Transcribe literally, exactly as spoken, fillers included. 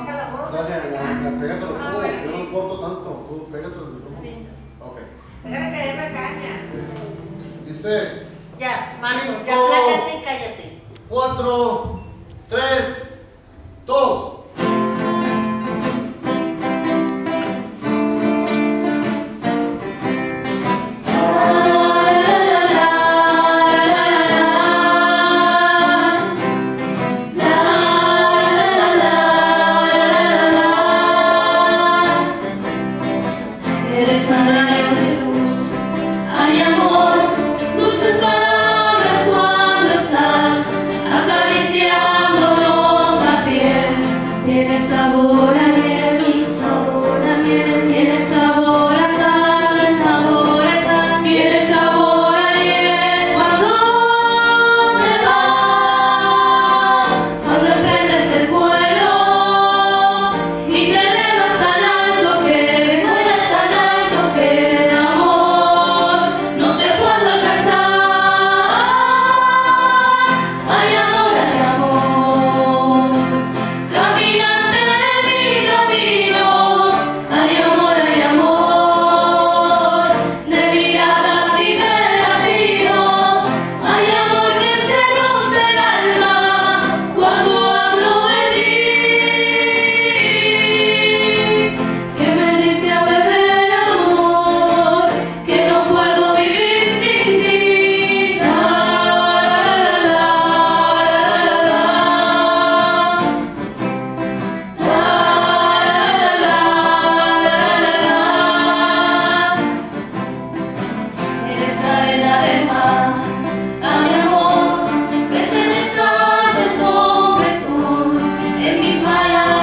baja la voz. Dale, la, la, pégate los Ah, codos, bueno, yo sí. no corto tanto, tú pégate los micrófonos. Ok. Déjale caer la caña. Dice, Ya, Marco, ya Cinco. plácate y cállate. cuatro, tres, dos. Eres un rayo de luz, hay amor, dulces palabras cuando estás acariciándonos la piel. Tiene sabor a miel, un sabor a miel, tiene sabor a sal, sabor a sal, tiene sabor a miel. Cuando te vas, cuando emprendes el vuelo y te elevas tan alto que vuelas tan alto que el amor no te puedo alcanzar. Hay amor, hay amor, caminante de mil caminos. Hay amor, hay amor, de miradas y de latidos. Hay amor que se rompe el alma cuando hablo de ti, que me diste a beber amor, que no puedo vivir sin ti. La, la, la, la, eres arena de mar, hay amor, que te deshaces, hombre, son en mis manos.